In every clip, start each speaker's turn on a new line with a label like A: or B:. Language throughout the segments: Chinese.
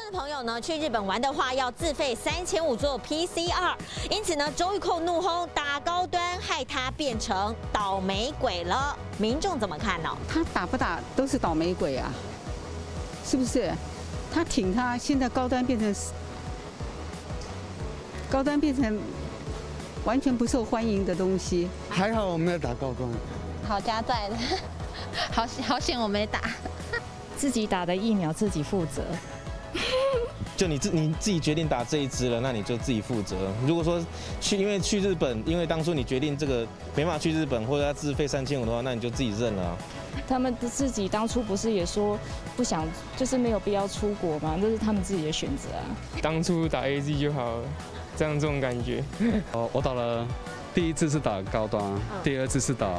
A: 的朋友呢，去日本玩的话要自费3500做 PCR， 因此呢，周玉蔻怒轰打高端，害他变成倒霉鬼了。民众怎么看呢？
B: 他打不打都是倒霉鬼啊，是不是？他挺他，现在高端变成完全不受欢迎的东西。
C: 还好我没有打高端，
D: 好家在的，好险我没打。
E: 自己打的疫苗自己负责。
F: 就你自己决定打这一支了，那你就自己负责。如果说因为去日本，因为当初你决定这个没办法去日本，或者要自费3500的话，那你就自己认了啊。
E: 他们自己当初不是也说不想，就是没有必要出国嘛，这是他们自己的选择啊。
G: 当初打 AZ 就好了，这种感觉。
C: 我打了，第一次是打高端，第二次是打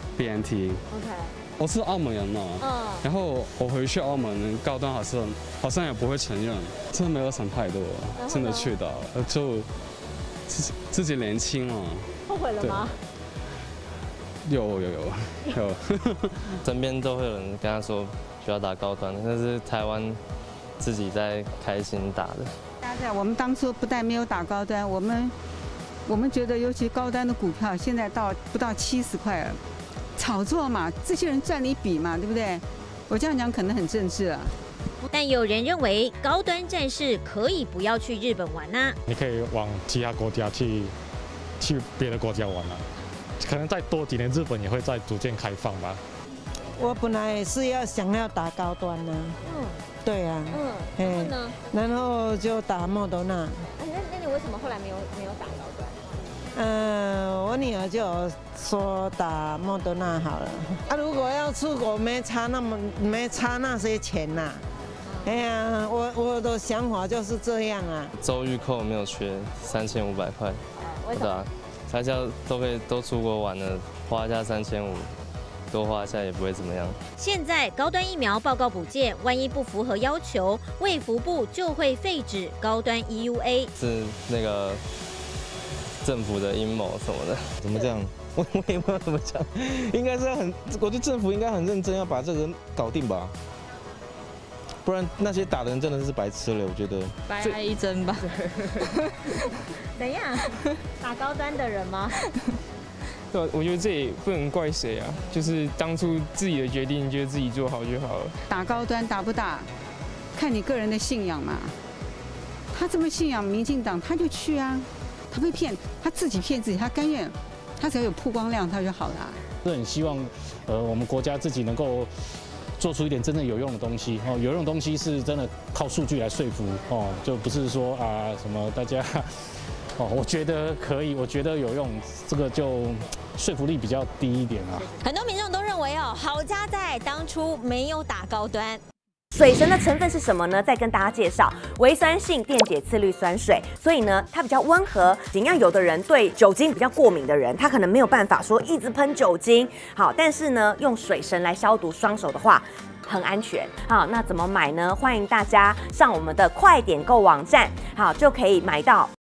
C: BNT。OK。我是澳门人嘛，然后我回去澳门高端好像也不会承认，真的没有想太多，真的去打，就自己年轻嘛。
A: 后悔了吗？
C: 有，
H: 身边都会有人跟他说不要打高端，但是台湾自己在开心打的。
B: 我们当初不但没有打高端，我们觉得尤其高端的股票现在不到70块了。炒作嘛，这些人赚你笔嘛，对不对？我这样讲可能很政治啊。
A: 但有人认为高端战士可以不要去日本玩啊。
I: 你可以往其他国家去别的国家玩啊，可能再多几年，日本也会再逐渐开放吧。
J: 我本来是想要打高端呢，对啊，
A: 然后呢？
J: 然后就打莫德纳。
A: 那你为什么后来没有打高端？
J: 我女儿就有说打莫德纳好了。如果要出国，没差那些钱呐。哎呀，我的想法就是这样啊。
H: 周玉蔻没有缺3500块，对啊，大家都出国玩了，花一下3500，多花一下也不会怎么样。
A: 现在高端疫苗报告补件，万一不符合要求，卫福部就会废止高端 EUA。
H: 是那个政府的阴谋什么的？
F: 怎么这样？我也不知道怎么讲，应该是我觉得政府应该很认真要把这个搞定吧，不然那些打的人真的是白痴了，我觉得。
E: 白挨一针吧。
A: 怎样？打高端的人吗？
G: 对，我觉得这也不能怪谁啊，就是当初自己的决定，觉得自己做好就好了。
B: 打高端打不打，看你个人的信仰嘛。他这么信仰民进党，他就去啊。他被骗，他自己骗自己，他甘愿，他只要有曝光量，他就好了。
I: 是很希望，我们国家自己能够做出一点真正有用的东西哦。有用的东西是真的靠数据来说服哦，就不是说啊什么大家哦，我觉得可以，我觉得有用，这个就说服力比较低一点啊。
A: 很多民众都认为好家在当初没有打高端。
K: 水神的成分是什么呢？再跟大家介绍，微酸性电解次氯酸水，所以呢，它比较温和。尽量有的人对酒精比较过敏的人，他可能没有办法说一直喷酒精。好，但是呢，用水神来消毒双手的话，很安全。好，那怎么买呢？欢迎大家上我们的快点购网站，好就可以买到。